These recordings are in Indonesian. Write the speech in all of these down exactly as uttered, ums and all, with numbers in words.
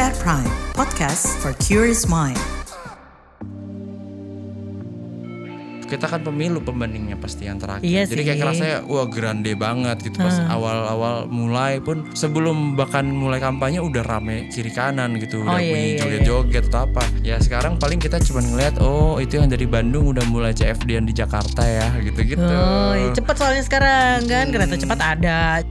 Kabar Prime, podcast for curious mind. Kita kan pemilu pembandingnya pasti yang terakhir. Iya Jadi sih. kayak rasanya wah grande banget gitu pas Hmm. awal-awal mulai pun sebelum bahkan mulai kampanye udah rame kiri kanan gitu, Oh, udah iya, bunyi iya, joget-joget atau apa. Ya sekarang paling kita cuma ngeliat oh itu yang dari Bandung udah mulai C F D-an di Jakarta ya gitu-gitu. Oh, iya, cepet soalnya sekarang kan kereta cepat ada.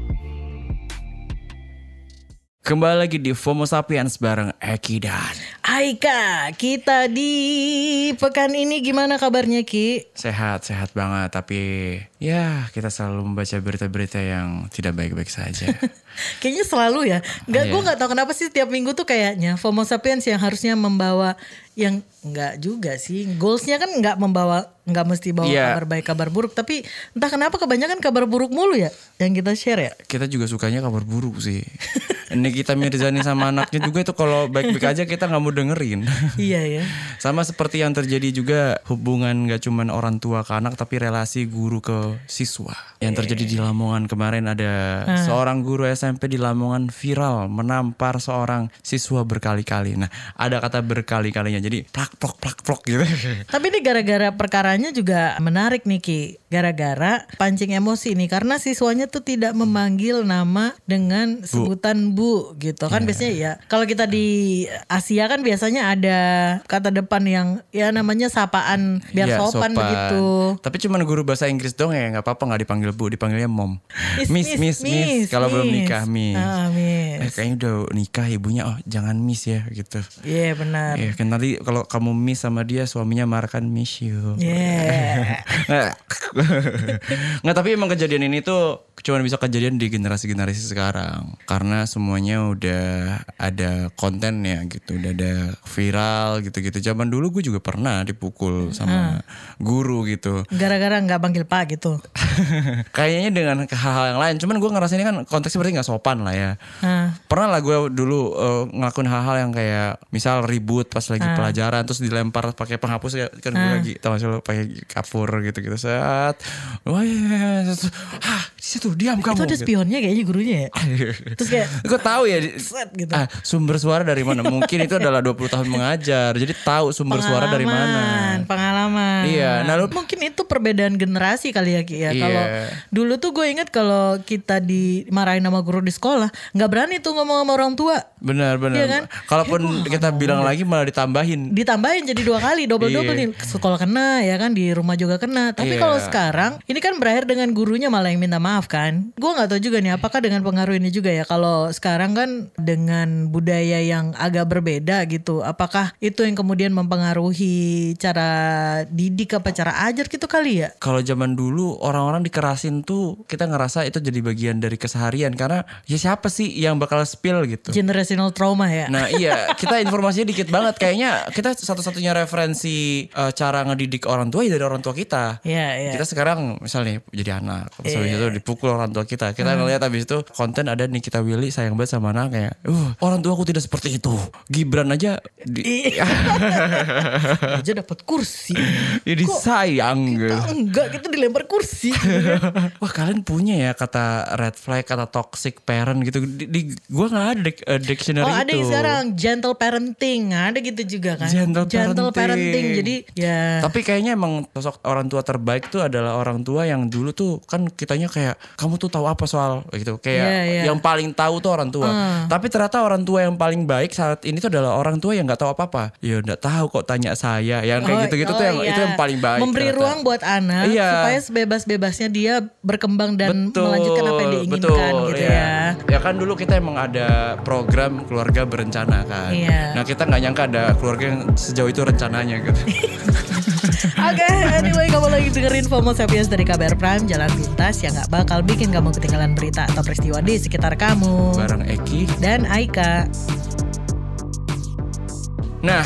Kembali lagi di FOMO Sapiens bareng Eki dan Aika, kita di pekan ini gimana kabarnya Ki? sehat-sehat banget, tapi ya kita selalu membaca berita-berita yang tidak baik-baik saja. Kayaknya selalu ya. Nggak, Iya. gue nggak tahu kenapa sih tiap minggu tuh kayaknya FOMO Sapiens yang harusnya membawa yang nggak juga sih. Goalsnya kan nggak membawa, nggak mesti bawa Iya. kabar baik kabar buruk. Tapi entah kenapa kebanyakan kabar buruk mulu ya yang kita share ya. Kita juga sukanya kabar buruk sih. Nikita Mirzani sama anaknya juga itu kalau baik-baik aja kita nggak mau dengerin. Iya ya. Sama seperti yang terjadi juga hubungan gak cuman orang tua ke anak tapi relasi guru ke siswa. Yang terjadi di Lamongan kemarin ada seorang guru S M P di Lamongan viral menampar seorang siswa berkali-kali. Nah ada kata berkali-kalinya jadi plak plok plak plok gitu. Tapi ini gara-gara perkaranya juga menarik nih Ki. Gara-gara pancing emosi nih. Karena siswanya tuh tidak memanggil nama dengan sebutan bu gitu kan. Biasanya ya kalau kita di Asia kan biasanya ada kata depan yang ya namanya sapaan biar Ya, sopan, begitu. Tapi cuman guru bahasa Inggris dong ya nggak apa-apa nggak dipanggil bu, dipanggilnya mom. Miss, miss, miss. Kalau belum nikah miss. Ah, Eh, miss. kayaknya udah nikah ibunya oh jangan miss ya gitu. Iya benar. Iya kan nanti kalau kamu miss sama dia suaminya marah kan miss you. Iya. Nggak tapi emang kejadian ini tuh cuman bisa kejadian di generasi-generasi sekarang karena semuanya udah ada kontennya gitu, udah ada viral gitu-gitu. Zaman dulu gue juga pernah dipukul sama guru gitu. Gara-gara nggak panggil pak gitu. Kayaknya dengan hal-hal yang lain. Cuman gue ngerasa ini kan konteksnya berarti nggak sopan lah ya. Ah. Pernah lah gue dulu uh, ngelakuin hal-hal yang kayak misal ribut pas lagi pelajaran terus dilempar pakai penghapus ya kan gue lagi tau gak sih lo pakai kapur gitu-gitu saat wah ya, ah di situ diam kamu. Itu ada gitu. spionnya kayaknya gurunya ya. Terus kayak Gue tahu ya di- set gitu. ah, sumber suara dari mana? Mungkin itu adalah dua puluh tahun mengajar. Jadi tahu sumber suara dari mana. Pengalaman. Iya, nah lu- mungkin itu perbedaan generasi kali ya Ki ya. Iya. Kalau dulu tuh gue inget kalau kita dimarahin sama guru di sekolah, nggak berani tuh ngomong sama orang tua. Benar benar. Iya kan? Kalaupun Kayak gua kita nggak bilang lagi malah ditambahin. Ditambahin jadi dua kali, double-double Iya. nih. Sekolah kena ya kan, di rumah juga kena. Tapi Iya. kalau sekarang ini kan berakhir dengan gurunya malah yang minta maaf kan. Gue nggak tahu juga nih apakah dengan pengaruh ini juga ya. Kalau sekarang kan dengan budaya yang agak berbeda gitu. Apakah itu yang kemudian mempengaruhi cara didik apa cara ajar gitu kali ya? Kalau zaman dulu orang-orang dikerasin tuh kita ngerasa itu jadi bagian dari keseharian karena ya siapa sih yang bakal spill gitu. Generational trauma ya. Nah iya kita informasinya dikit banget kayaknya kita satu-satunya referensi uh, cara ngedidik orang tua ya dari orang tua kita. Iya, iya. Kita sekarang misalnya jadi anak terus habis Iya. itu dipukul orang tua kita. Kita ngeliat habis itu konten ada Nikita Willy sayang banget sama anak kayak uh, orang tua aku tidak seperti itu. Gibran aja di, Aja dapat kursi. ya disayang gitu. Kita enggak, kita dilempar kursi. Wah kalian punya ya kata red flag, kata toxic parent gitu. Di, di gue nggak ada dik- eh, dictionary Oh itu. ada yang sekarang gentle parenting, ada gitu juga kan. Gentle parenting. parenting. Jadi ya. Tapi kayaknya emang sosok orang tua terbaik tuh adalah orang tua yang dulu tuh kan kitanya kayak kamu tuh tahu apa soal gitu. Kayak Iya, iya. yang paling tahu tuh orang tua. Tapi ternyata orang tua yang paling baik saat ini tuh adalah orang tua yang nggak tahu apa-apa. Ya nggak tahu kok tanya saya. Yang kayak Oh, gitu-gitu oh tuh yang iya. itu yang paling baik. Memberi ternyata. ruang buat anak Iya. supaya sebebas-bebasnya dia berkembang dan Betul, melanjutkan apa yang diinginkan betul, gitu iya. ya. Ya kan dulu kita emang ada program keluarga berencana kan. Iya. Nah kita nggak nyangka ada keluarga yang sejauh itu rencananya gitu. Oke, anyway kamu lagi dengerin FOMO Sapiens dari Kabar Prime, jalan pintas yang gak bakal bikin kamu ketinggalan berita atau peristiwa di sekitar kamu. Bareng Eki. Dan Aika. Nah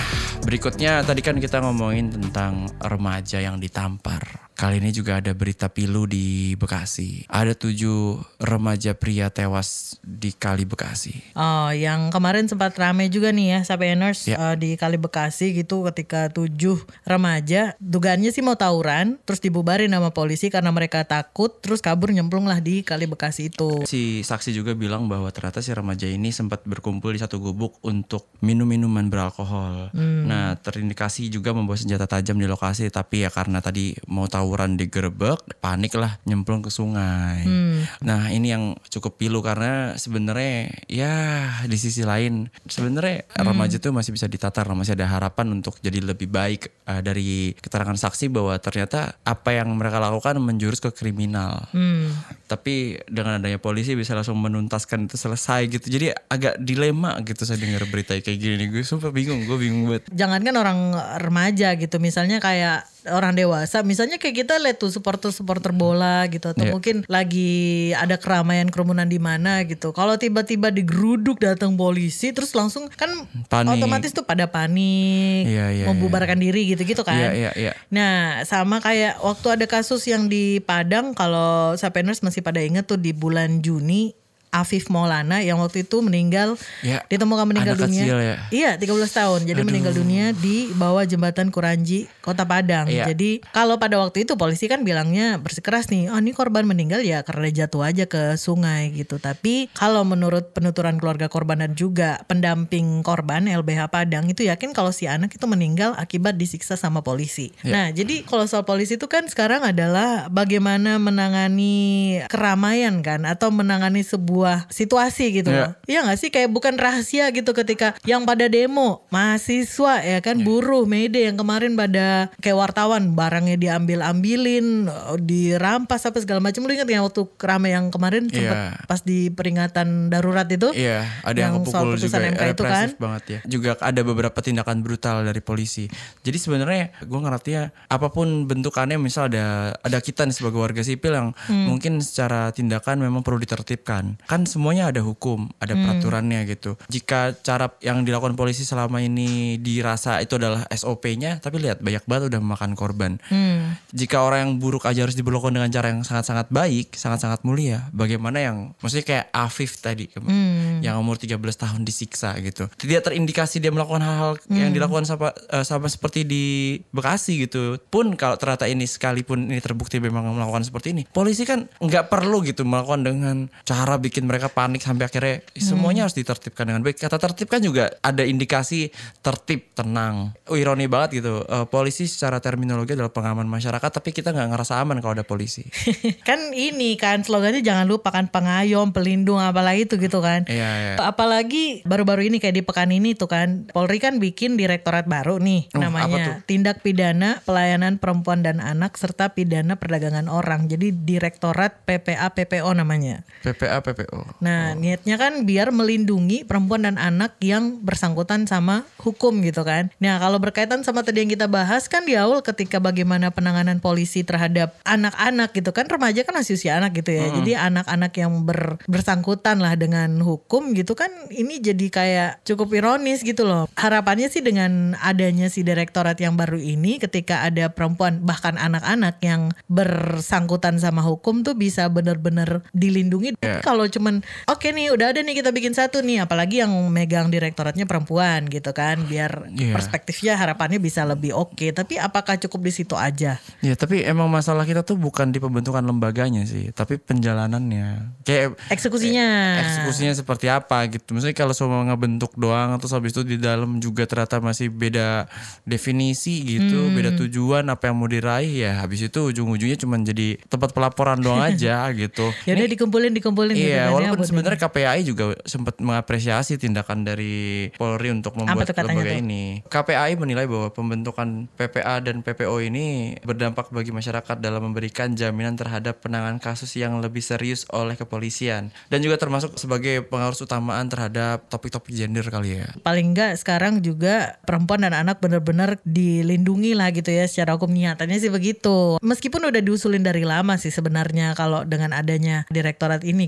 Berikutnya tadi kan kita ngomongin tentang remaja yang ditampar. Kali ini juga ada berita pilu di Bekasi. Ada tujuh remaja pria tewas di Kali Bekasi. Oh, yang kemarin sempat rame juga nih ya, Sapieners Ya. uh, di Kali Bekasi gitu ketika tujuh remaja, dugaannya sih mau tawuran, terus dibubarin sama polisi karena mereka takut, terus kabur nyemplung lah di Kali Bekasi itu. Si saksi juga bilang bahwa ternyata si remaja ini sempat berkumpul di satu gubuk untuk minum minuman beralkohol. Hmm. Nah, terindikasi juga membawa senjata tajam di lokasi, tapi ya karena tadi mau tawuran digerebek, panik lah nyemplung ke sungai. Hmm. Nah, ini yang cukup pilu karena sebenarnya ya di sisi lain sebenarnya Hmm. remaja tuh masih bisa ditatar, masih ada harapan untuk jadi lebih baik. Uh, dari keterangan saksi bahwa ternyata apa yang mereka lakukan menjurus ke kriminal. Hmm. Tapi dengan adanya polisi bisa langsung menuntaskan itu selesai gitu. Jadi agak dilema gitu saya dengar berita kayak gini nih. Gue sumpah bingung, gue bingung banget. Jangankan orang remaja gitu, misalnya kayak orang dewasa, misalnya kayak kita lihat tuh supporter-supporter bola gitu, atau Yeah. mungkin lagi ada keramaian kerumunan di mana gitu. Kalau tiba-tiba digeruduk datang polisi, terus langsung kan Panik. otomatis tuh pada panik, Iya, iya, membubarkan diri gitu-gitu kan. Iya, iya, iya. Nah, sama kayak waktu ada kasus yang di Padang, kalau Sapieners masih pada ingat tuh di bulan Juni, Afif Maulana yang waktu itu meninggal, Ya, ditemukan meninggal anak dunia. kecil ya. Iya, tiga belas tahun. Jadi meninggal dunia di bawah jembatan Kuranji, Kota Padang. Iya. Jadi kalau pada waktu itu polisi kan bilangnya bersikeras nih, oh ini korban meninggal ya karena jatuh aja ke sungai gitu. Tapi kalau menurut penuturan keluarga korban dan juga pendamping korban L B H Padang itu yakin kalau si anak itu meninggal akibat disiksa sama polisi. Iya. Nah, jadi kalau soal polisi itu kan sekarang adalah bagaimana menangani keramaian kan, atau menangani sebuah situasi gitu loh. Iya gak sih, kayak bukan rahasia gitu ketika yang pada demo mahasiswa ya kan, buruh, Mayday yang kemarin pada kayak wartawan barangnya diambil-ambilin, dirampas apa segala macam. Lu ingat ya waktu kerame yang kemarin sempat Iya. pas di peringatan darurat itu? Iya, ada yang, Yang soal kepukul putusan juga, M K itu kan? represif banget ya. Juga ada beberapa tindakan brutal dari polisi. Jadi sebenarnya gue ngertinya apapun bentukannya, misal ada ada kita nih sebagai warga sipil yang Hmm. mungkin secara tindakan memang perlu ditertibkan. Kan semuanya ada hukum, ada Hmm. peraturannya gitu. Jika cara yang dilakukan polisi selama ini dirasa itu adalah S O P-nya, tapi lihat banyak banget udah memakan korban. Hmm. Jika orang yang buruk aja harus diperlakukan dengan cara yang sangat-sangat baik, sangat-sangat mulia, bagaimana yang maksudnya kayak Afif tadi Hmm. yang umur tiga belas tahun disiksa gitu. Tidak terindikasi dia melakukan hal-hal Hmm. yang dilakukan sama, uh, sama seperti di Bekasi gitu. Pun kalau ternyata ini sekalipun ini terbukti memang melakukan seperti ini, polisi kan nggak perlu gitu melakukan dengan cara bikin mereka panik sampai akhirnya semuanya harus ditertibkan dengan baik. Kata tertib kan juga ada indikasi tertib, tenang. Oh, ironi banget gitu. Uh, polisi secara terminologi adalah pengaman masyarakat, tapi kita nggak ngerasa aman kalau ada polisi. Kan ini kan slogannya jangan lupakan pengayom, pelindung, apalah itu gitu kan. Iya, iya. Apalagi baru-baru ini kayak di pekan ini tuh kan, Polri kan bikin direktorat baru nih, Oh, apa tuh? namanya Tindak Pidana Pelayanan Perempuan dan Anak serta Pidana Perdagangan Orang. Jadi Direktorat P P A P P O namanya. P P A P P O. Nah, niatnya kan biar melindungi perempuan dan anak yang bersangkutan sama hukum gitu kan. Nah, kalau berkaitan sama tadi yang kita bahas kan di awal ketika bagaimana penanganan polisi terhadap anak-anak gitu kan, remaja kan masih usia anak gitu ya. Mm-mm. Jadi anak-anak yang ber- bersangkutan lah dengan hukum gitu kan, ini jadi kayak cukup ironis gitu loh. Harapannya sih dengan adanya si direktorat yang baru ini, ketika ada perempuan bahkan anak-anak yang bersangkutan sama hukum tuh bisa benar-benar dilindungi. Yeah. Kalau cuman oke nih udah ada nih kita bikin satu nih, apalagi yang megang direktoratnya perempuan gitu kan, biar Iya. perspektifnya harapannya bisa lebih oke. Tapi apakah cukup di situ aja? Ya, tapi emang masalah kita tuh bukan di pembentukan lembaganya sih, tapi penjalanannya. Kayak Eksekusinya. eksekusinya seperti apa gitu. Maksudnya kalau cuma ngebentuk doang terus habis itu di dalam juga ternyata masih beda definisi gitu, Hmm. beda tujuan apa yang mau diraih, ya habis itu ujung-ujungnya cuma jadi tempat pelaporan doang aja gitu. Ya udah dikumpulin dikumpulin gitu Iya, kan ya, walaupun buat sebenarnya K P A I juga sempat mengapresiasi tindakan dari Polri untuk membuat tuh katanya lembaga tuh? ini. K P A I menilai bahwa pembentukan P P A dan P P O ini berdampak bagi masyarakat dalam memberikan jaminan terhadap penanganan kasus yang lebih serius oleh kepolisian, dan juga termasuk sebagai pengaruh utamaan terhadap topik-topik gender kali ya. paling enggak sekarang juga perempuan dan anak benar-benar dilindungi lah gitu ya secara hukum, niatannya sih begitu. Meskipun udah diusulin dari lama sih sebenarnya kalau dengan adanya direktorat ini gitu ya baru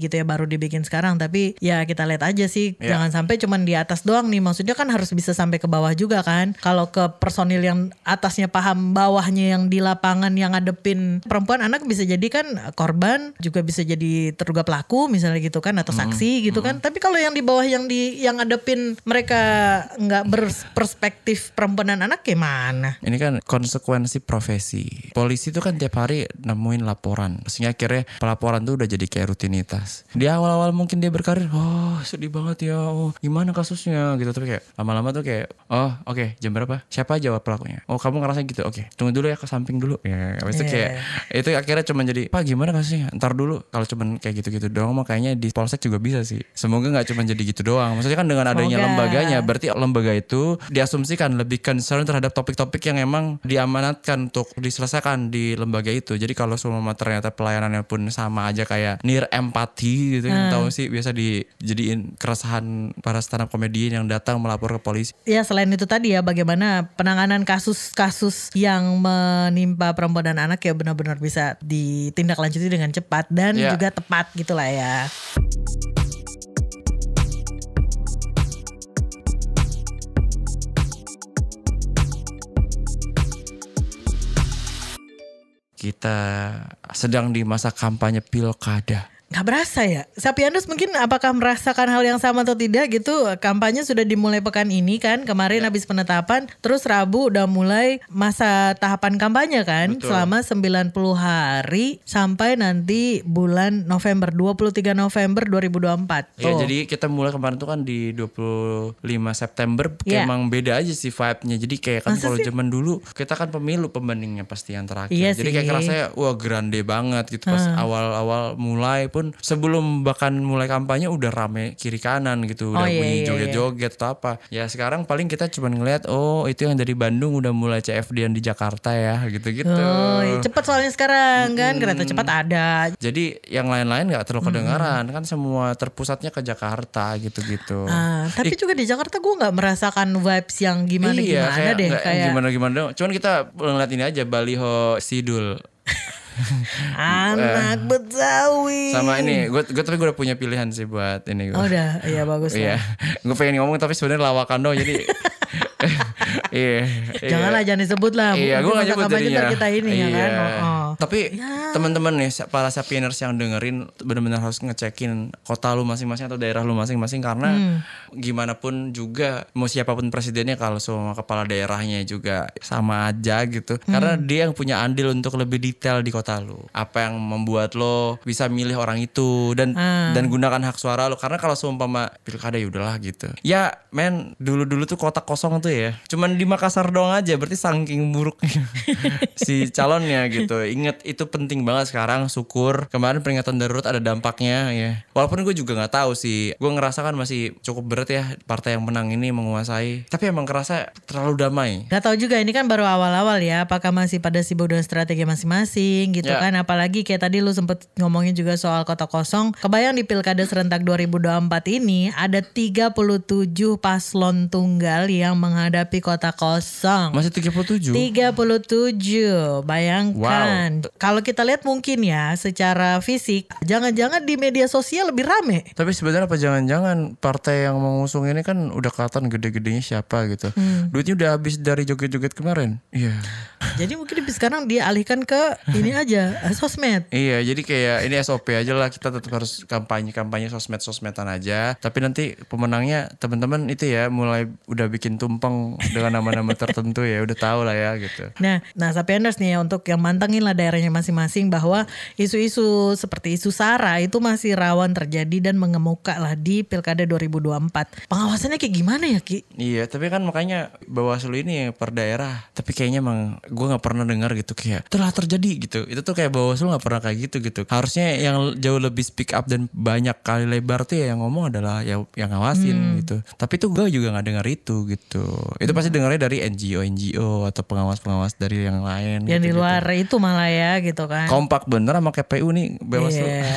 baru dibikin sekarang. Tapi ya kita lihat aja sih, Ya. jangan sampai cuman di atas doang nih. Maksudnya kan harus bisa sampai ke bawah juga kan. Kalau ke personil yang atasnya paham, bawahnya yang di lapangan yang ngadepin perempuan, anak bisa jadi kan korban, juga bisa jadi terduga pelaku misalnya gitu kan, atau saksi gitu kan. Tapi kalau yang di bawah yang di yang ngadepin mereka nggak berperspektif perempuan dan anak gimana? Ini kan konsekuensi profesi. Polisi itu kan tiap hari nemuin laporan. Sehingga akhirnya pelaporan tuh udah jadi kayak rutinitas. Di awal-awal mungkin dia berkarir, oh sedih banget ya, oh gimana kasusnya gitu. Tapi kayak lama-lama tuh kayak, oh oke okay, jam berapa? Siapa jawab pelakunya? Oh kamu ngerasa gitu, oke okay, tunggu dulu ya ke samping dulu. Ya habis itu kayak, itu akhirnya cuma jadi, Pak gimana kasusnya? Ntar dulu. Kalau cuma kayak gitu-gitu doang mah kayaknya di Polsek juga bisa sih. Semoga gak cuma jadi gitu doang. Maksudnya kan dengan adanya Semoga. lembaganya, berarti lembaga itu diasumsikan lebih concern terhadap topik-topik yang emang diamanatkan untuk diselesaikan di lembaga itu. Jadi kalau semua ternyata pelayanannya pun sama aja kayak near empati gitu, hmm. tahu sih biasa dijadiin keresahan para stand up comedian yang datang melapor ke polisi. Ya selain itu tadi ya, bagaimana penanganan kasus-kasus yang menimpa perempuan dan anak ya benar-benar bisa ditindaklanjuti dengan cepat dan ya. juga tepat gitulah ya. Kita sedang di masa kampanye pilkada. Gak berasa ya. Sapianus mungkin apakah merasakan hal yang sama atau tidak gitu. Kampanye sudah dimulai pekan ini kan. Kemarin ya. Habis penetapan. Terus Rabu udah mulai masa tahapan kampanye kan. Betul. Selama sembilan puluh hari. Sampai nanti bulan November. dua puluh tiga November dua ribu dua puluh empat. Ya jadi kita mulai kemarin tuh kan di dua puluh lima September. Ya. Emang beda aja sih vibe-nya. Jadi kayak kan kalau zaman dulu. Kita kan pemilu pembandingnya pasti yang terakhir. Iya jadi sih. kayak kerasanya wah grande banget gitu. Pas hmm. awal-awal mulai pun. Sebelum bahkan mulai kampanye udah rame kiri kanan gitu, udah oh, iya, bunyi iya, joget-joget iya. atau apa. Ya sekarang paling kita cuma ngeliat, oh itu yang dari Bandung udah mulai C F D-an di Jakarta ya, gitu-gitu. Oh, iya. Cepet soalnya sekarang kan, hmm. kereta cepat ada. Jadi yang lain-lain nggak terlalu kedengaran, hmm. kan semua terpusatnya ke Jakarta gitu-gitu. Ah, tapi Ik- juga di Jakarta gue nggak merasakan vibes yang gimana-gimana iya, kayak, deh, gak, kayak gimana-gimana dong. Cuman kita ngeliat ini aja baliho Sidul. Anak Betawi. Sama ini, gue gue tapi gue udah punya pilihan sih buat ini. Gua. Oh udah, iya bagus. Iya, gue pengen ngomong tapi sebenarnya lawakan dong jadi. Iya. Janganlah iya. jangan disebut lah. Iya, gue gak nyebut jadinya. Kita ini iya. ya kan. Oh, oh. Tapi ya. Teman-teman nih, para sapieners yang dengerin benar-benar harus ngecekin kota lu masing-masing atau daerah lu masing-masing karena hmm. gimana pun juga mau siapapun presidennya kalau semua kepala daerahnya juga sama aja gitu. Hmm. Karena dia yang punya andil untuk lebih detail di kota lu. Apa yang membuat lo bisa milih orang itu dan hmm. dan gunakan hak suara lo. Karena kalau seumpama pilkada ya udahlah gitu. Ya, men, dulu-dulu tuh kotak kosong tuh ya. Cuman di Makassar doang aja, berarti saking buruknya si calonnya gitu. Ingat itu penting banget sekarang. Syukur kemarin peringatan darurat ada dampaknya ya. Walaupun gue juga nggak tahu sih. Gue ngerasa kan masih cukup berat ya partai yang menang ini menguasai. Tapi emang kerasa terlalu damai. Gak tahu juga ini kan baru awal-awal ya. Apakah masih pada sibuk dengan strategi masing-masing gitu ya. Kan. Apalagi kayak tadi lu sempet ngomongin juga soal kota kosong. Kebayang di pilkada serentak dua ribu dua puluh empat ini ada tiga puluh tujuh paslon tunggal yang menghadapi kota kosong. Masih tiga puluh tujuh? tiga puluh tujuh. Bayangkan. Wow. Kalau kita lihat mungkin ya secara fisik, jangan-jangan di media sosial lebih rame. Tapi sebenarnya apa jangan-jangan partai yang mengusung ini kan udah kelihatan gede-gedenya siapa gitu. Hmm. Duitnya udah habis dari joget-joget kemarin. Iya. Yeah. Jadi mungkin sekarang dia alihkan ke ini aja, sosmed. Iya, jadi kayak ini S O P aja lah, kita tetap harus kampanye-kampanye sosmed-sosmedan aja. Tapi nanti pemenangnya teman-teman itu ya mulai udah bikin tumpeng dengan nama-nama tertentu ya, udah tahu lah ya gitu. Nah, nah Sapieners nih ya untuk yang mantengin lah daerahnya masing-masing bahwa isu-isu seperti isu SARA itu masih rawan terjadi dan mengemuka lah di pilkada dua ribu dua puluh empat. Pengawasannya kayak gimana ya Ki? Iya, tapi kan makanya Bawaslu ini per daerah. Tapi kayaknya emang gue nggak pernah dengar gitu kayak telah terjadi gitu. Itu tuh kayak Bawaslu nggak pernah kayak gitu gitu. Harusnya yang jauh lebih speak up dan banyak kali lebar tuh ya yang ngomong adalah ya yang ngawasin hmm. gitu. Tapi tuh gue juga nggak dengar itu gitu. Itu pasti dengarnya dari N G O N G O atau pengawas-pengawas dari yang lain. Yang gitu, di luar gitu. itu malah ya gitu kan. Kompak bener sama K P U nih Bawaslu. Iya.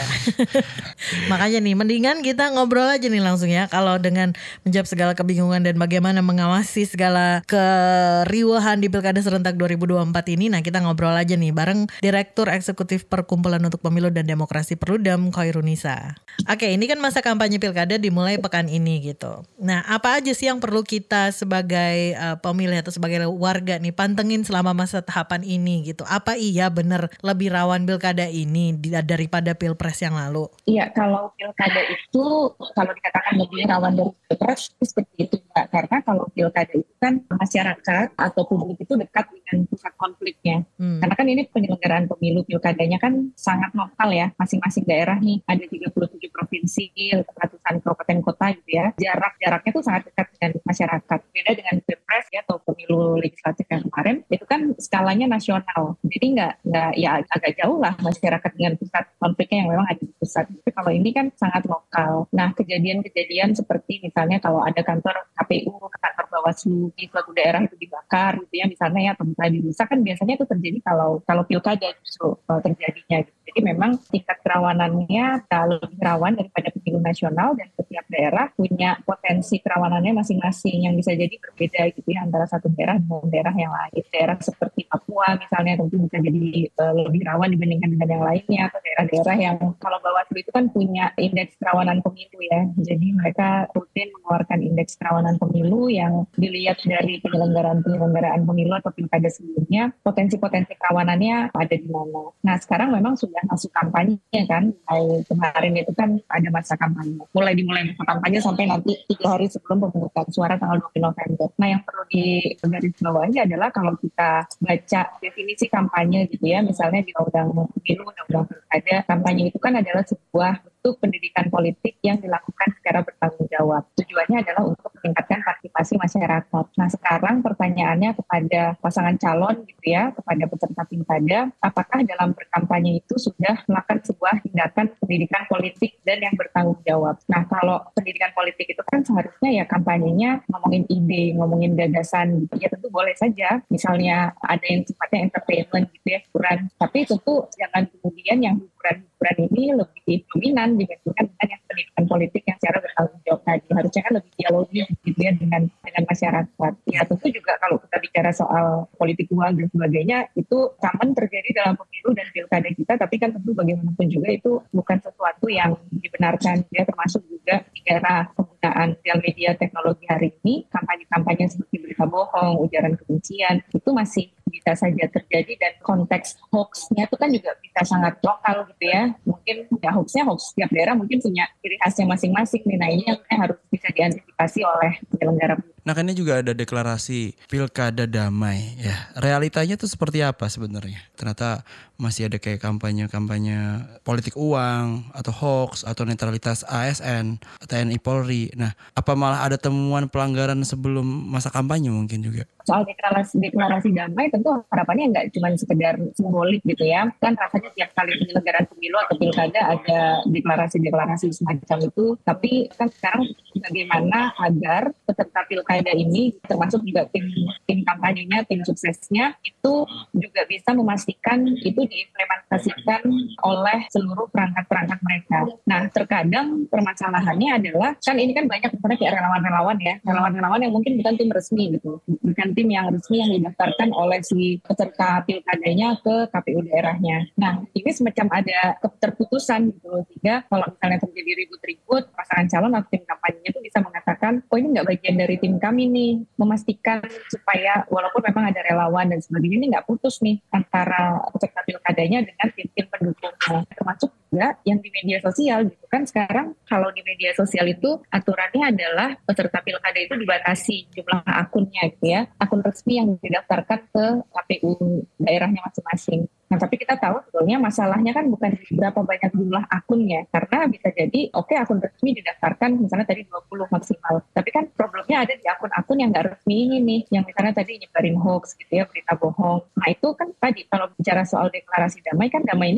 Makanya nih mendingan kita ngobrol aja nih langsung ya. Kalau dengan menjawab segala kebingungan dan bagaimana mengawasi segala keriuhan di Pilkada serentak dua ribu dua puluh empat ini, nah kita ngobrol aja nih bareng Direktur Eksekutif Perkumpulan untuk Pemilu dan Demokrasi Perludem, Khairunisa. Oke, ini kan masa kampanye Pilkada dimulai pekan ini gitu. Nah, apa aja sih yang perlu kita sebagai uh, pemilih atau sebagai warga nih pantengin selama masa tahapan ini gitu? Apa iya benar lebih rawan Pilkada ini daripada Pilpres yang lalu? Iya, kalau Pilkada itu kalau dikatakan lebih rawan dari Pilpres itu seperti itu Mbak. Karena kalau Pilkada itu kan masyarakat atau publik itu dekat dengan pusat konfliknya. Hmm. Karena kan ini penyelenggaraan pemilu Pilkadanya kan sangat lokal ya. Masing-masing daerah nih ada tiga puluh tujuh provinsi, ratusan kabupaten kota gitu ya. Jarak-jaraknya tuh sangat dekat dengan masyarakat. Beda dengan Pilpres ya atau pemilu legislatif yang kemarin, itu kan skalanya nasional. Jadi nggak nggak ya agak jauh lah masyarakat dengan pusat konfliknya yang memang ada di pusat. Tapi kalau ini kan sangat lokal. Nah, kejadian-kejadian seperti misalnya kalau ada kantor K P U, kantor Bawaslu di suatu daerah itu dibakar gitu ya misalnya ya, atau misalnya dirusak kan biasanya itu terjadi kalau kalau Pilkada justru uh, terjadinya gitu. Jadi memang tingkat kerawanannya lebih rawan daripada pemilu nasional dan setiap daerah punya potensi kerawanannya masing-masing yang bisa jadi berbeda gitu ya antara satu daerah dengan daerah yang lain. Daerah seperti Papua misalnya tentu bisa jadi uh, lebih rawan dibandingkan dengan yang lainnya, atau daerah-daerah yang kalau Bawaslu itu kan punya indeks kerawanan pemilu ya. Jadi mereka rutin mengeluarkan indeks kerawanan pemilu yang dilihat dari penyelenggaraan-penyelenggaraan pemilu atau pilkada sebelumnya, potensi-potensi kerawanannya ada di mana. Nah, sekarang memang sudah masuk kampanye kan. Mulai kemarin itu kan ada masa kampanye. Mulai dimulai masa kampanye sampai nanti tiga hari sebelum pemungutan suara tanggal dua puluh November. Nah, yang perlu digarisbawahi adalah kalau kita baca definisi kampanye gitu ya, misalnya di Undang-Undang Pemilu, Undang-Undang Pilkada, kampanye itu kan adalah sebuah bentuk pendidikan politik yang dilakukan secara bertanggung jawab. Tujuannya adalah untuk meningkatkan partisipasi masyarakat. Nah, sekarang pertanyaannya kepada pasangan calon gitu ya, kepada peserta pilkada, apakah dalam berkampanye itu sudah melakukan sebuah tindakan pendidikan politik dan yang bertanggung jawab. Nah, kalau pendidikan politik itu kan seharusnya ya kampanyenya ngomongin ide, ngomongin gagasan gitu ya, tentu boleh saja. Misalnya ada yang sifatnya entertainment gitu ya, hiburan. Tapi tentu jangan kemudian yang hiburan-hiburan ini lebih dominan dibandingkan dengan yang pendidikan politik yang secara bertanggung jawab tadi. Harusnya kan lebih dialogis gitu ya dengan dengan masyarakat. Ya tentu juga kalau kita bicara soal politik uang dan sebagainya, itu common terjadi dalam pemilu dan pilkada kita, tapi kan tentu bagaimanapun juga itu bukan sesuatu yang dibenarkan ya, termasuk juga di era penggunaan sosial media teknologi hari ini, kampanye-kampanye seperti berita bohong, ujaran kebencian, itu masih bisa saja terjadi, dan konteks hoax-nya itu kan juga bisa sangat lokal gitu ya. Mungkin ya hoax-nya hoax setiap daerah mungkin punya ciri khasnya masing-masing nih. Nah, ini yang harus bisa diantisipasi oleh penyelenggara. Nah, kan ini juga ada deklarasi Pilkada Damai ya. Realitanya tuh seperti apa sebenarnya? Ternyata masih ada kayak kampanye-kampanye politik uang atau hoax atau netralitas A S N, T N I Polri. Nah, apa malah ada temuan pelanggaran sebelum masa kampanye mungkin juga? Soal deklarasi, deklarasi damai tentu harapannya nggak cuma sekedar simbolik gitu ya. Kan rasanya tiap kali penyelenggaraan pemilu atau pilkada ada deklarasi-deklarasi semacam itu. Tapi kan sekarang bagaimana agar peserta pilkada ini, termasuk juga tim, tim kampanyenya, tim suksesnya, itu juga bisa memastikan itu diimplementasikan oleh seluruh perangkat-perangkat mereka. Nah, terkadang permasalahannya adalah, kan ini kan banyak misalnya kayak relawan-relawan ya, relawan-relawan yang mungkin bukan tim resmi gitu, bukan tim yang resmi yang didaftarkan oleh si peserta pilkadanya ke K P U daerahnya. Nah, ini semacam ada keterputusan gitu, sehingga kalau misalnya terjadi ribut-ribut, pasangan calon atau tim kampanyenya itu bisa mengatakan, oh ini nggak bagian dari tim kami nih, memastikan supaya walaupun memang ada relawan dan sebagainya, ini nggak putus nih antara peserta pilkadanya dengan tim-tim pendukungnya. Termasuk juga yang di media sosial gitu kan, sekarang kalau di media sosial itu aturannya adalah peserta pilkada itu dibatasi jumlah akunnya gitu ya, akun resmi yang didaftarkan ke K P U daerahnya masing-masing. Nah, tapi kita tahu sebetulnya masalahnya kan bukan berapa banyak jumlah akunnya, karena bisa jadi oke okay, akun resmi didaftarkan misalnya tadi dua puluh maksimal, tapi kan problemnya ada di akun-akun yang nggak resmi ini nih, yang misalnya tadi nyebarin hoax gitu ya, berita bohong. Nah, itu kan tadi kalau bicara soal deklarasi damai, kan damai ini bukan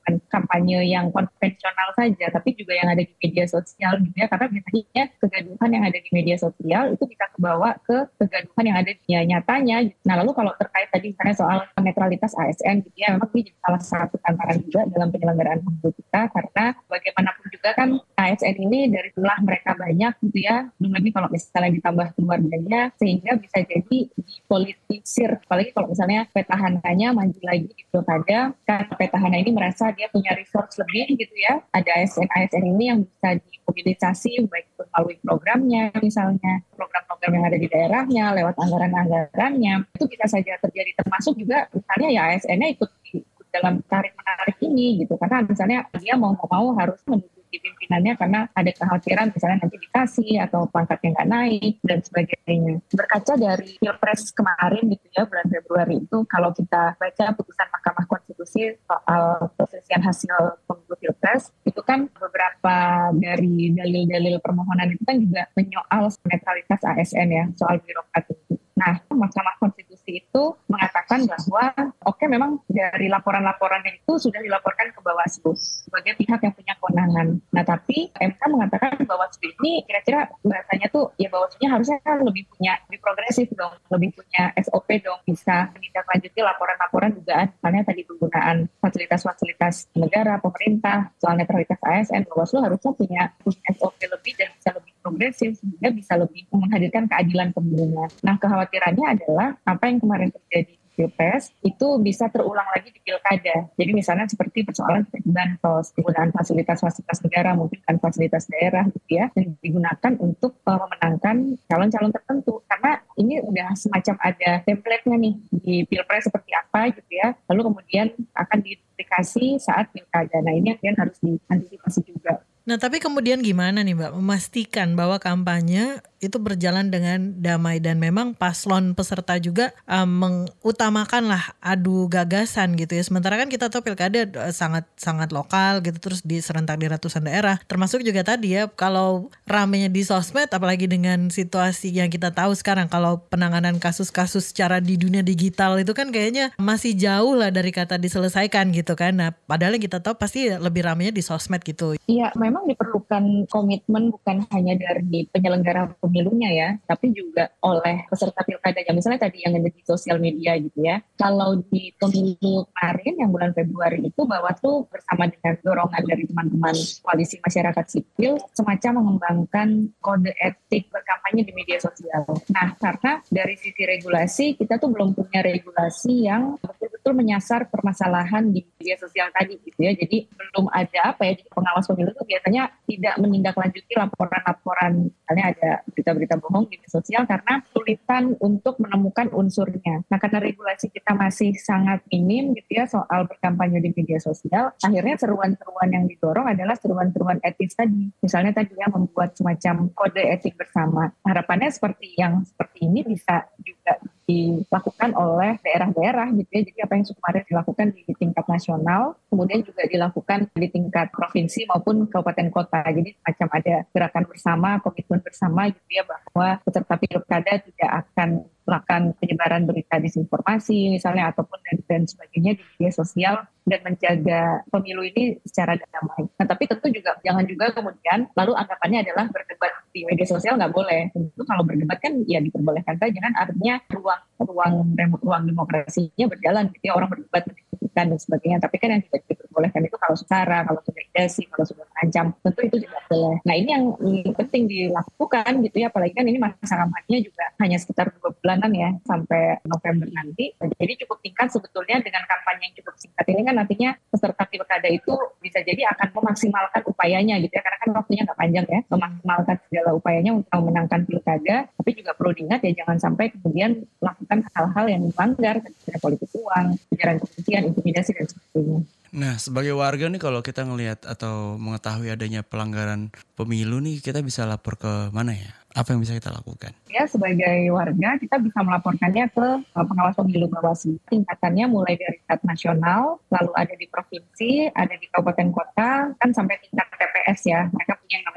bukan kampanye yang konvensional saja, tapi juga yang ada di media sosial gitu ya, karena biasanya kegaduhan yang ada di media sosial itu bisa kebawa ke kegaduhan yang ada di nyatanya. Nah lalu kalau terkait tadi misalnya soal netralitas A S N gitu ya, memang ini jadi salah satu tantangan juga dalam penyelenggaraan pemilu kita, karena bagaimanapun juga kan A S N ini dari jumlah mereka banyak gitu ya, belum lebih kalau misalnya ditambah keluarganya, sehingga bisa jadi dipolitisir, apalagi kalau misalnya petahananya maju lagi di pilkada, karena petahana ini merasa dia punya resource lebih gitu ya, ada A S N-A S N ini yang bisa dimobilisasi baik itu melalui programnya misalnya, program-program yang ada di daerahnya, lewat anggaran-anggarannya, itu bisa saja terjadi, termasuk juga misalnya ya A S N-nya ikut, ikut dalam tarik-menarik ini gitu, karena misalnya dia mau-mau harus menduduki pimpinannya karena ada kekhawatiran misalnya nanti dikasih atau pangkatnya nggak naik dan sebagainya. Berkaca dari Pilpres kemarin gitu ya, bulan Februari itu, kalau kita baca putusan Mahkamah Konstitusi soal perselisihan hasil pemilu Pilpres, itu kan beberapa dari dalil-dalil permohonan itu kan juga menyoal netralitas A S N ya, soal birokrasi. Nah, Mahkamah Konstitusi itu mengatakan bahwa oke okay, memang dari laporan-laporannya itu sudah dilaporkan ke Bawaslu sebagai pihak yang punya kewenangan. Nah, tapi M K mengatakan Bawaslu ini kira-kira bahasanya tuh ya Bawaslunya harusnya kan lebih punya, lebih progresif dong, lebih punya S O P dong, bisa menindaklanjuti laporan-laporan dugaan misalnya tadi penggunaan fasilitas-fasilitas negara, pemerintah, soal netralitas A S N. Bawaslu harusnya punya, punya S O P lebih dan bisa lebih progresif sehingga bisa lebih menghadirkan keadilan pemilunya. Nah, kekhawatirannya adalah apa yang kemarin terjadi di Pilpres itu bisa terulang lagi di pilkada. Jadi misalnya seperti persoalan seperti bansos, penggunaan fasilitas-fasilitas negara, mungkin kan fasilitas daerah gitu ya, yang digunakan untuk uh, memenangkan calon-calon tertentu. Karena ini udah semacam ada template-nya nih di Pilpres seperti apa gitu ya, lalu kemudian akan diaplikasi saat pilkada. Nah ini yang harus diantisipasi juga. Nah tapi kemudian gimana nih Mbak memastikan bahwa kampanye itu berjalan dengan damai dan memang paslon peserta juga um, mengutamakan lah adu gagasan gitu ya. Sementara kan kita tahu pilkada uh, sangat sangat lokal gitu, terus diserentak di ratusan daerah. Termasuk juga tadi ya kalau ramenya di sosmed, apalagi dengan situasi yang kita tahu sekarang, kalau penanganan kasus-kasus secara di dunia digital itu kan kayaknya masih jauh lah dari kata diselesaikan gitu kan. Nah padahal yang kita tahu pasti lebih ramenya di sosmed gitu. Iya memang diperlukan komitmen bukan hanya dari penyelenggara pemilunya ya, tapi juga oleh peserta pilkadanya. Misalnya tadi yang ada di sosial media gitu ya. Kalau di pemilu kemarin yang bulan Februari itu Bawaslu bersama dengan dorongan dari teman-teman koalisi masyarakat sipil semacam mengembangkan kode etik berkampanye di media sosial. Nah, karena dari sisi regulasi kita tuh belum punya regulasi yang betul-betul menyasar permasalahan di media sosial tadi gitu ya. Jadi belum ada apa ya, pengawas pemilu itu biasanya tidak menindaklanjuti laporan-laporan, misalnya ada berita-berita bohong di media sosial karena kesulitan untuk menemukan unsurnya. Nah, karena regulasi kita masih sangat minim gitu ya soal berkampanye di media sosial, akhirnya seruan-seruan yang didorong adalah seruan-seruan etis tadi. Misalnya tadi ya membuat semacam kode etik bersama. Harapannya seperti yang seperti ini bisa juga dilakukan oleh daerah-daerah gitu ya. Jadi apa yang kemarin dilakukan di tingkat nasional, kemudian juga dilakukan di tingkat provinsi maupun kabupaten kota. Jadi macam ada gerakan bersama, komitmen bersama gitu ya, bahwa peserta pilkada tidak akan melakukan penyebaran berita disinformasi misalnya ataupun dan, dan sebagainya di media sosial dan menjaga pemilu ini secara damai. Nah tapi tentu juga jangan juga kemudian lalu anggapannya adalah berdebat di media sosial nggak boleh. Tentu kalau berdebat kan ya diperbolehkan saja kan, artinya ruang ruang ruang demokrasinya berjalan gitu ya, orang berdebat mendiskusikan dan sebagainya. Tapi kan yang tidak diperbolehkan itu kalau secara, kalau sudah intimidasi, kalau sudah mengancam, tentu itu tidak boleh. Nah ini yang penting dilakukan gitu ya, apalagi kan ini masa kampanye juga hanya sekitar dua bulanan ya sampai November nanti. Jadi cukup singkat sebetulnya. Dengan kampanye yang cukup singkat ini kan nantinya peserta pilkada itu bisa jadi akan memaksimalkan upayanya gitu ya, karena kan waktunya nggak panjang ya, memaksimalkan segala upayanya untuk memenangkan pilkada. Tapi juga perlu diingat ya, jangan sampai kemudian melakukan hal-hal yang melanggar politik uang, ujaran kebencian, intimidasi dan sebagainya. Nah, sebagai warga nih kalau kita ngelihat atau mengetahui adanya pelanggaran pemilu nih, kita bisa lapor ke mana ya? Apa yang bisa kita lakukan? Ya, sebagai warga kita bisa melaporkannya ke pengawas pemilu Bawaslu. Tingkatannya mulai dari tingkat nasional, lalu ada di provinsi, ada di kabupaten kota, kan sampai tingkat T P S ya. Mereka punya yang namanya pengawas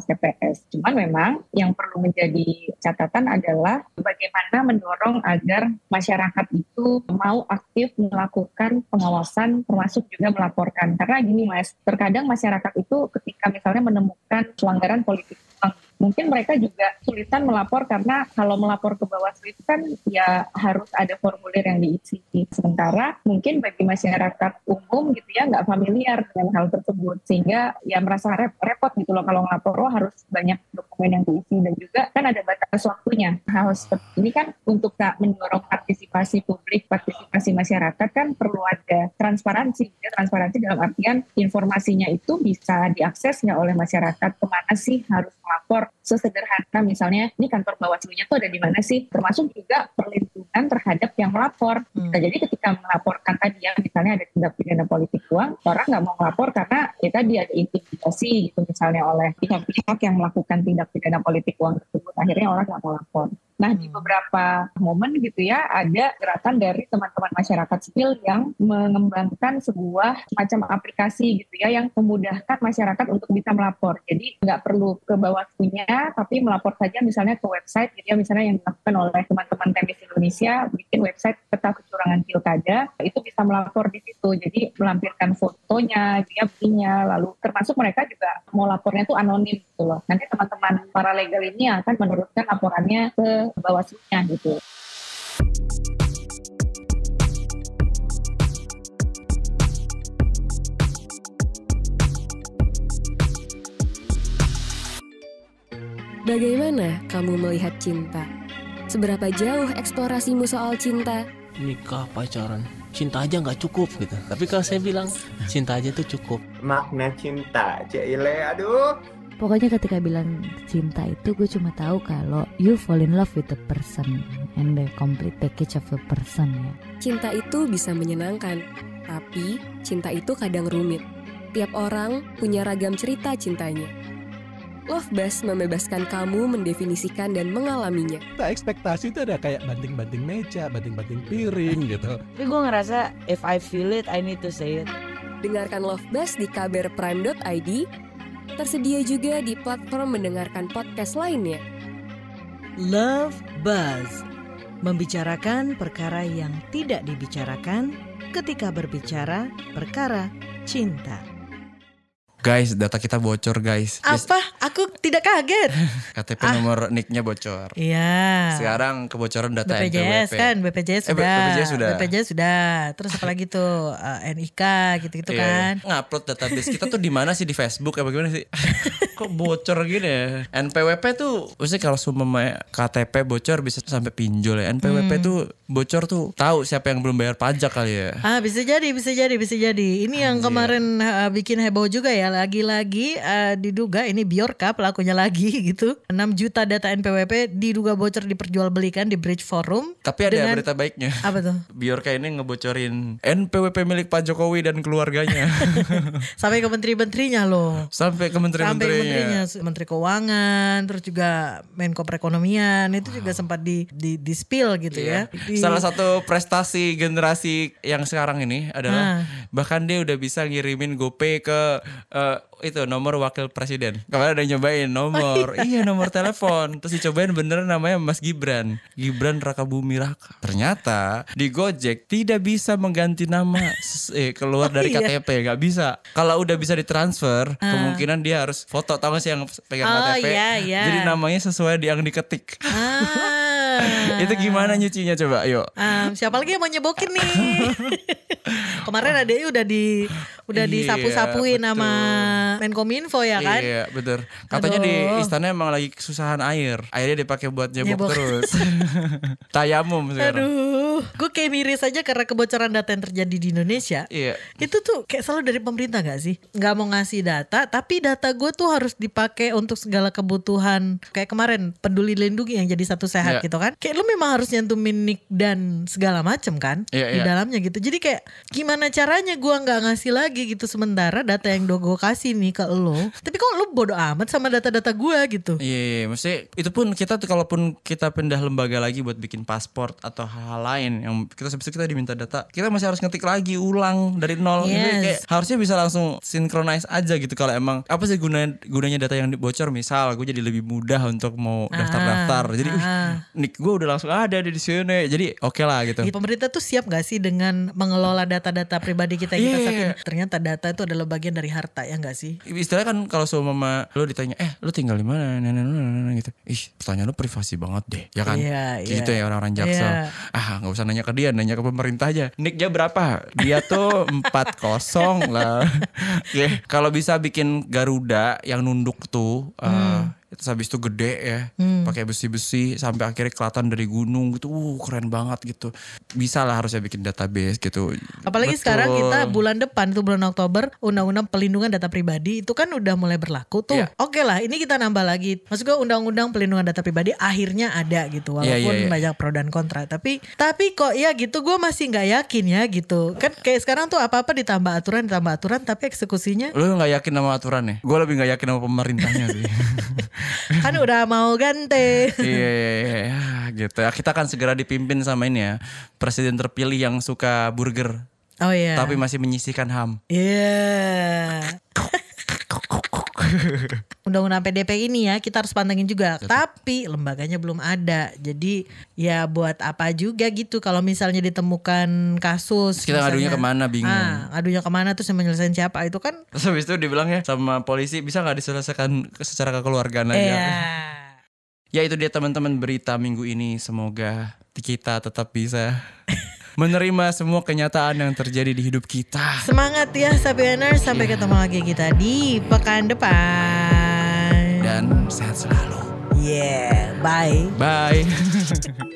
T P S. Cuman memang yang perlu menjadi catatan adalah bagaimana mendorong agar masyarakat itu mau aktif melakukan pengawasan termasuk juga melaporkan. Karena gini Mas, terkadang masyarakat itu ketika misalnya menemukan pelanggaran politik uang, mungkin mereka juga kesulitan melapor karena kalau melapor ke Bawaslu itu kan ya harus ada formulir yang diisi. Sementara mungkin bagi masyarakat umum gitu ya nggak familiar dengan hal tersebut sehingga ya merasa repot gitu loh kalau ngelapor oh, harus banyak dokumen yang diisi dan juga kan ada batas waktunya. Hal seperti ini kan untuk tak mendorong partisipasi publik, partisipasi masyarakat kan perlu ada transparansi. Ya, transparansi dalam artian informasinya itu bisa diakses nggak oleh masyarakat, kemana sih harus melapor. Sesederhana misalnya ini kantor Bawaslu-nya tuh ada di mana sih, termasuk juga perlindungan terhadap yang melapor. Hmm. Nah, jadi ketika melaporkan tadi ya misalnya ada tindak pidana politik uang, orang nggak mau melapor karena ya tadi ada intimidasi gitu misalnya oleh pihak-pihak yang melakukan tindak pidana politik uang tersebut, akhirnya orang nggak mau lapor. Nah, di beberapa momen gitu ya, ada gerakan dari teman-teman masyarakat sipil yang mengembangkan sebuah macam aplikasi gitu ya, yang memudahkan masyarakat untuk bisa melapor. Jadi nggak perlu ke Bawaslu-nya, tapi melapor saja misalnya ke website gitu ya, misalnya yang dilakukan oleh teman-teman Temis Indonesia, bikin website peta kecurangan pilkada, itu bisa melapor di situ. Jadi melampirkan fotonya, dia punya, lalu termasuk mereka juga mau lapornya tuh anonim gitu loh. Nanti teman-teman paralegal ini akan meneruskan laporannya ke Bawaslu-nya gitu. Bagaimana kamu melihat cinta? Seberapa jauh eksplorasimu soal cinta? Nikah, pacaran, cinta aja nggak cukup gitu. Tapi kalau saya bilang cinta aja tuh cukup. Makna cinta, Cile, aduh. Pokoknya ketika bilang cinta itu gue cuma tahu kalau you fall in love with the person and the complete package of the person ya. Cinta itu bisa menyenangkan, tapi cinta itu kadang rumit. Tiap orang punya ragam cerita cintanya. Love Buzz membebaskan kamu mendefinisikan dan mengalaminya. Kita ekspektasi itu ada kayak banting-banting meja, banting-banting piring gitu. Tapi gue ngerasa if I feel it, I need to say it. Dengarkan Love Buzz di k b r prime dot i d. Tersedia juga di platform mendengarkan podcast lainnya. Love Buzz, membicarakan perkara yang tidak dibicarakan ketika berbicara perkara cinta. Guys, data kita bocor guys. Apa? Aku tidak kaget. K T P ah. nomor nicknya bocor. Iya. Sekarang kebocoran data B P J S N P W P. kan, B P J S sudah. Eh, B P J S sudah. B P J S sudah. Terus apa lagi tuh uh, N I K gitu-gitu yeah. kan. Ngupload database kita tuh di mana sih, di Facebook apa gimana sih? Kok bocor gini ya? N P W P tuh, maksudnya kalau semua K T P bocor bisa sampai pinjol ya. N P W P hmm. tuh bocor tuh tahu siapa yang belum bayar pajak kali ya. Ah, bisa jadi, bisa jadi, bisa jadi. Ini yang Anjir. kemarin uh, bikin heboh juga ya. Lagi-lagi uh, diduga ini Bjorka pelakunya lagi gitu. enam juta data N P W P diduga bocor diperjualbelikan di Bridge Forum. Tapi ada dengan, berita baiknya. Apa tuh? Bjorka ini ngebocorin N P W P milik Pak Jokowi dan keluarganya. Sampai ke menteri-menterinya loh. Sampai ke menteri-menterinya. Sampai menterinya, Menteri Keuangan, terus juga Menko Perekonomian itu juga sempat di di, di spill gitu yeah. ya. Di, Salah satu prestasi generasi yang sekarang ini adalah ah. bahkan dia udah bisa ngirimin GoPay ke uh, itu nomor wakil presiden. Kemarin ada nyobain nomor, iya nomor telepon. Terus dicobain beneran namanya Mas Gibran, Gibran Rakabumi Raka. Ternyata di Gojek tidak bisa mengganti nama eh, keluar dari K T P, nggak bisa. Kalau udah bisa ditransfer, ah. kemungkinan dia harus foto, tau gak sih yang pegang oh, K T P. Iya, iya. Jadi namanya sesuai yang diketik. Ah. Itu gimana nyucinya coba, yuk. Um, siapa lagi yang mau nyebokin nih? Kemarin adanya udah di udah iya, disapu-sapuin betul. sama Menkominfo ya kan? Iya, betul. Katanya Aduh. di istana emang lagi kesusahan air. Airnya dipakai buat nyebok, nyebok. terus. Tayamum sekarang. Aduh, gue kayak miris aja karena kebocoran data yang terjadi di Indonesia. Iya. Itu tuh kayak selalu dari pemerintah gak sih? Gak mau ngasih data, tapi data gue tuh harus dipakai untuk segala kebutuhan. Kayak kemarin Peduli Lindungi yang jadi Satu Sehat yeah. gitu kan? Kayak lu memang harus nyantumin nik dan segala macem kan yeah, di yeah. dalamnya gitu. Jadi kayak gimana caranya gue nggak ngasih lagi gitu, sementara data yang udah gue kasih nih ke lo, tapi kok lo bodo amat sama data-data gue gitu. Iya, yeah, yeah. Maksudnya itu pun kita tuh kalaupun kita pindah lembaga lagi buat bikin paspor atau hal-hal lain yang kita habis itu kita diminta data, kita masih harus ngetik lagi ulang dari nol. Yes. Jadi kayak harusnya bisa langsung synchronize aja gitu. Kalau emang apa sih gunanya gunanya data yang bocor, misal gue jadi lebih mudah untuk mau daftar-daftar. Jadi ah. nik gue udah langsung ada di sini. Jadi oke okay lah gitu. Pemerintah tuh siap gak sih dengan mengelola data-data pribadi kita yang kita Yeah. saat ini? Ternyata data itu adalah bagian dari harta, ya gak sih? Istilahnya kan kalau seumpama lo ditanya, eh lo tinggal di mana, nah, nah, nah, nah, gitu. Ih, pertanyaan lo privasi banget deh, ya kan? Iya, gitu iya. ya orang-orang Jaksel. Iya. Ah, nggak usah nanya ke dia, nanya ke pemerintah aja. Nicknya berapa? Dia tuh empat kosong lah. Oke, kalau bisa bikin Garuda yang nunduk tuh. Uh, Hmm. Terus habis itu gede ya, Hmm. pakai besi-besi sampai akhirnya kelihatan dari gunung gitu, uh keren banget gitu. Bisa lah harusnya bikin database gitu. Apalagi Betul. sekarang kita bulan depan tuh bulan Oktober undang-undang pelindungan data pribadi itu kan udah mulai berlaku tuh. Iya. Oke lah, ini kita nambah lagi. Maksud gue undang-undang pelindungan data pribadi akhirnya ada gitu, walaupun Iya, iya, iya. banyak pro dan kontra. Tapi tapi kok ya gitu, gue masih nggak yakin ya gitu. Kan kayak sekarang tuh apa-apa ditambah aturan, ditambah aturan, tapi eksekusinya Lu nggak yakin sama aturannya? Gue lebih nggak yakin sama pemerintahnya sih. kan udah mau ganti. Iya, iya, iya, gitu. Kita akan segera dipimpin sama ini ya, presiden terpilih yang suka burger, Oh iya. tapi masih menyisihkan H A M. Iya. Undang-undang P D P ini ya kita harus pantengin juga. Tapi lembaganya belum ada. Jadi ya buat apa juga gitu kalau misalnya ditemukan kasus. Kita ngadunya misalnya, kemana, bingung. Ah, ngadunya kemana terus yang menyelesaikan siapa itu kan. Terus habis itu dibilang ya sama polisi, bisa gak diselesaikan secara kekeluargaan aja. Iya. Ya itu dia teman-teman berita minggu ini. Semoga kita tetap bisa menerima semua kenyataan yang terjadi di hidup kita. Semangat ya Sabianers. Sampai ketemu lagi kita di pekan depan. Dan sehat selalu. Yeah, bye. Bye.